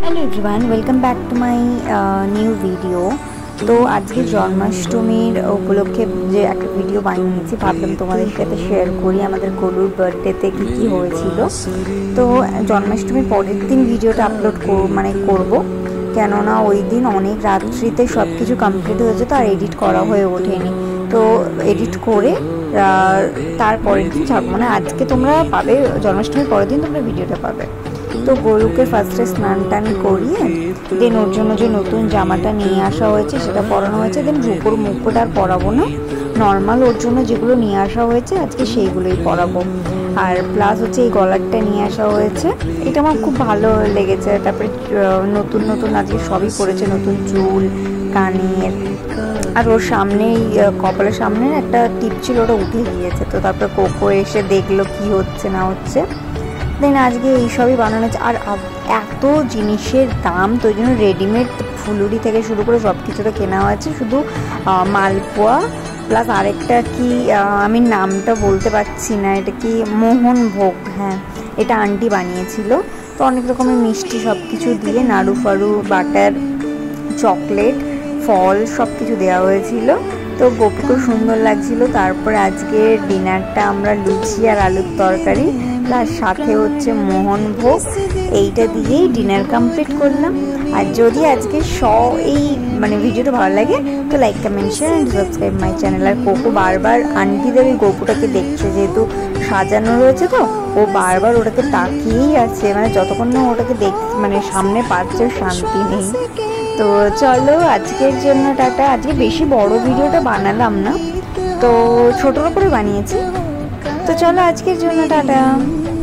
Hello everyone, welcome back to my new video. তো আজকে জন্মাষ্টমীর উপলক্ষে যে একটা ভিডিও বানিয়েছি, ভাবলাম তোমাদের সাথে শেয়ার করি আমাদের গরুর বার্থডেতে কী কী হয়েছিল। তো জন্মাষ্টমীর পরের দিন ভিডিওটা আপলোড করব, কেননা ওই দিন অনেক রাত্রিতে সব কিছু কমপ্লিট হয়েছে, তো আর এডিট করা হয়ে ওঠেনি। তো এডিট করে তারপরের দিন ছাড়বো, আজকে তোমরা পাবে, জন্মাষ্টমীর পরের দিন তোমরা ভিডিওটা পাবে। তো গরুকে ফার্স্টে স্নান টান করিয়ে দেন ওর জন্য যে নতুন জামাটা নিয়ে আসা হয়েছে সেটা পরানো হয়েছে। দেন রূপোর মুকুট আর পরাবো না, নর্মাল ওর জন্য যেগুলো নিয়ে আসা হয়েছে আজকে সেইগুলোই পরাবো। আর প্লাস হচ্ছে এই গলারটা নিয়ে আসা হয়েছে, এটা আমার খুব ভালো লেগেছে। তারপরে নতুন নতুন আজকে সবই পরেছে, নতুন চুল, কানের, আর ওর সামনেই কপালের সামনে একটা টিপ ছিল, ওটা উঠে গিয়েছে। তো তারপরে কোকো এসে দেখলো কি হচ্ছে না হচ্ছে। দেন আজকে এইসবই বানানো হচ্ছে। আর এত জিনিসের দাম, তো ওই জন্য রেডিমেড ফুলুরি থেকে শুরু করে সব কিছুটা কেনা হয়েছে। শুধু মালপোয়া প্লাস আরেকটা কি আমি নামটা বলতে পারছি না, এটা কি মোহন ভোগ, হ্যাঁ এটা আন্টি বানিয়েছিল। তো অনেক রকমের মিষ্টি সব কিছু দিয়ে, নাড়ু ফাড়ু, বাটার, চকলেট, ফল সব কিছু দেওয়া হয়েছিল। তো গোপুকে সুন্দর লাগছিল। তারপরে আজকে ডিনারটা আমরা লুচি আর আলুর তরকারি তার সাথে হচ্ছে মোহনভোগ, এইটা দিয়েই ডিনার কমপ্লিট করলাম। আর যদি আজকে এই ভিডিওটা ভালো লাগে তো like, comment, share and subscribe my channel. আর কোকো বারবার আন্টিদের ওই গোপুটাকে দেখছে, যেহেতু সাজানো রয়েছে, তো ও বারবার ওটাকে তাকিয়েই আছে, যতক্ষণ না ওটাকে সামনে পাচ্ছে শান্তি নেই। তো চলো আজকের জন্য টাটা। আজকে বেশি বড় ভিডিওটা বানালাম না, তো ছোটোর করে বানিয়েছি। তো চলো আজকের জন্য টাটা।